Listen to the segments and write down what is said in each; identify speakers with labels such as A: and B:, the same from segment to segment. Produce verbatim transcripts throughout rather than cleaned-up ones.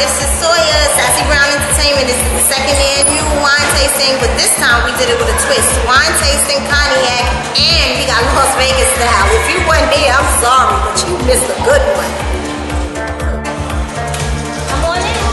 A: this is Sawyer, Sassy Brown Entertainment. This is the second annual wine tasting, but this time we did it with a twist. Wine tasting, cognac, and we got Las Vegas style. If you weren't here, I'm sorry, but you missed a good one. Come on in.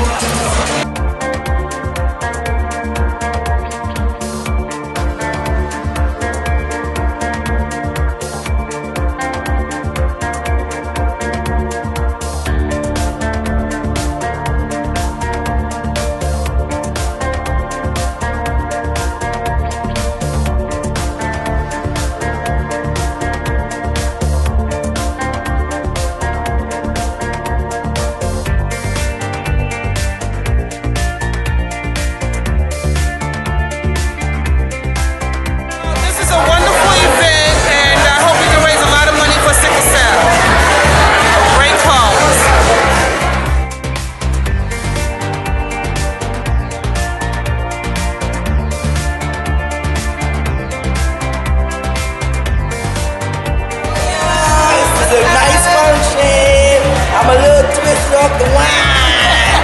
B: I'm a little twist off the wine.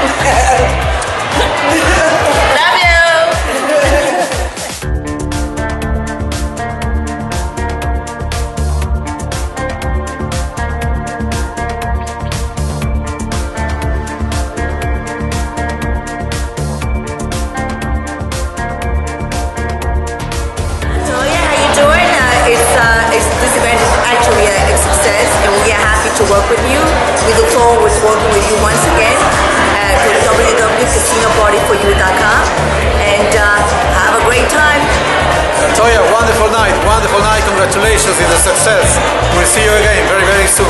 A: Love you.
C: So yeah, how you doing? Uh, it's, uh, it's, this event is actually a, a success, and we are happy to work with you. We look forward to working with you once again at w w w dot casino party for you dot com, and uh, have a great time.
D: Toya, wonderful night, wonderful night. Congratulations, it's a success. We'll see you again very, very soon.